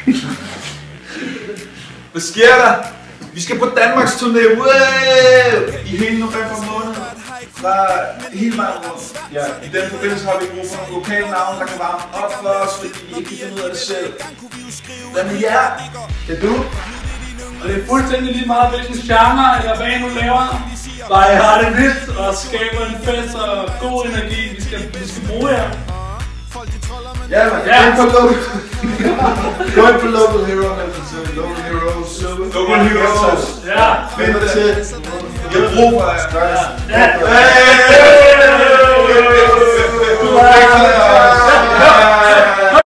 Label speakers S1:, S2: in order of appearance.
S1: Hvad sker der? Vi skal på Danmarks turné, i hele november måned. Fra hele vejen rundt. Ja, i den forbindelse har vi brug for nogle lokale navne, der kan varme op for os, fordi vi ikke kan finde ud af det selv. Hvad med jer? Det er du?
S2: Og det er fuldstændig lige meget, hvilken genre eller hvad nu laver. Bare jeg har det vildt og skaber en fest og god energi. Vi skal bruge jer.
S1: Ja, man. Ja. Gå ind på Local Hero, Local Heroes. Local Heroes.
S2: Ja.
S1: Find dig til. Jeg har brug for jer.
S2: Ja.